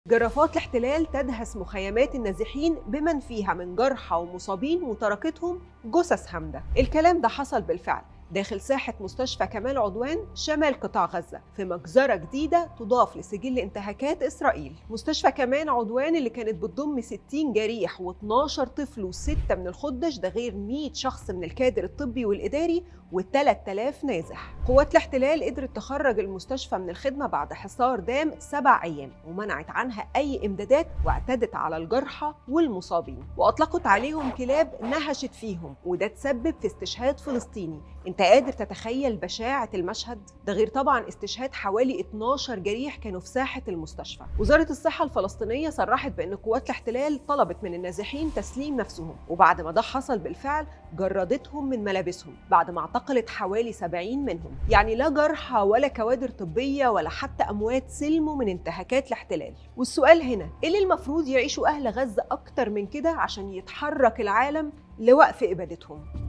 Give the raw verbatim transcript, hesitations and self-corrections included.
جرافات الاحتلال تدهس مخيمات النازحين بمن فيها من جرحى ومصابين وتركتهم جثث هامدة. الكلام ده حصل بالفعل داخل ساحة مستشفى كمال عدوان شمال قطاع غزة في مجزرة جديدة تضاف لسجل انتهاكات إسرائيل. مستشفى كمال عدوان اللي كانت بتضم ستين جريح و12 طفل وستة من الخدج، ده غير مئة شخص من الكادر الطبي والإداري و3000 نازح. قوات الاحتلال قدرت تخرج المستشفى من الخدمة بعد حصار دام سبع أيام ومنعت عنها أي إمدادات، واعتدت على الجرحى والمصابين وأطلقت عليهم كلاب نهشت فيهم، وده تسبب في استشهاد فلسطيني. انت قادر تتخيل بشاعة المشهد؟ ده غير طبعا استشهاد حوالي اتناشر جريح كانوا في ساحة المستشفى. وزارة الصحة الفلسطينية صرحت بأن قوات الاحتلال طلبت من النازحين تسليم نفسهم، وبعد ما ده حصل بالفعل جردتهم من ملابسهم بعد ما اعتقلت حوالي سبعين منهم. يعني لا جرحى ولا كوادر طبية ولا حتى أموات سلموا من انتهاكات الاحتلال. والسؤال هنا، ايه اللي المفروض يعيشوا أهل غزة أكتر من كده عشان يتحرك العالم لوقف إبادتهم؟